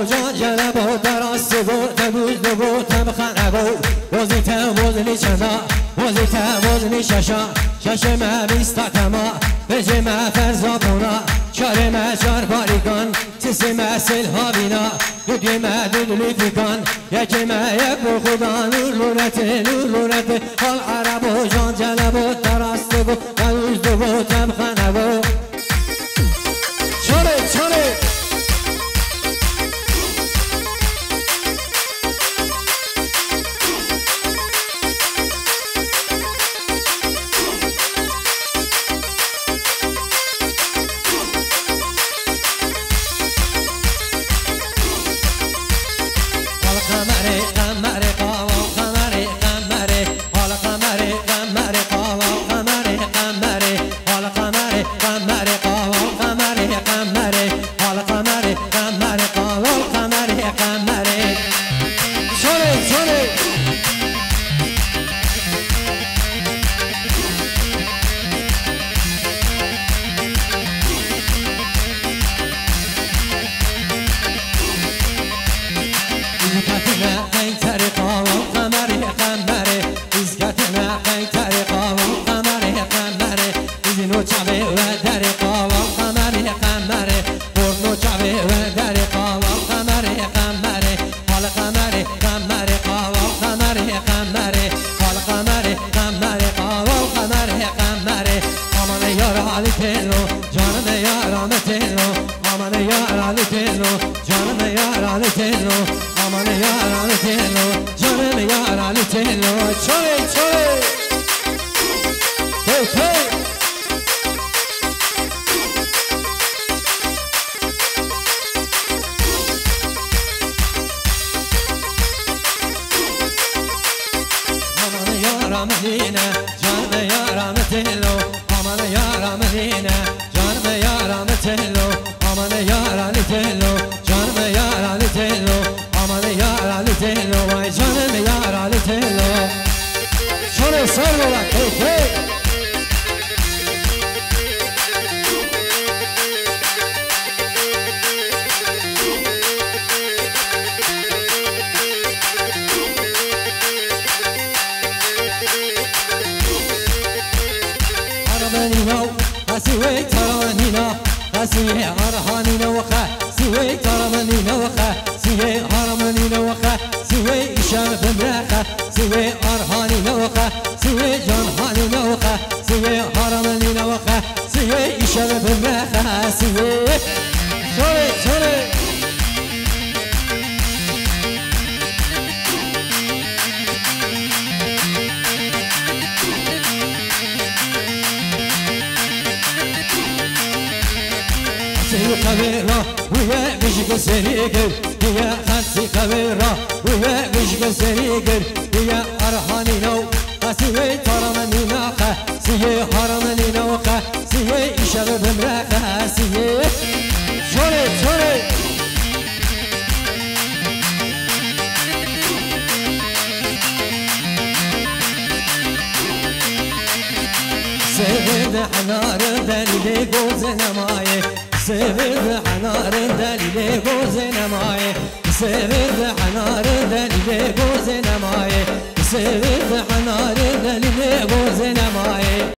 جان جلبو دراست بو تبوز دو تبخنه بو وزی تبوزنی چنا وزی تبوزنی ششا ششم بیستا تما بجم فرزا بونا چارم چار باریکان تسم سلها بینا دوگم دودلی فیکان یکم یک بو خدا نور لورت حال عربو جان جلبو دراست بو تبوز دو تبخنه بو چاره چاره Sevir حنار دلی گوز نمای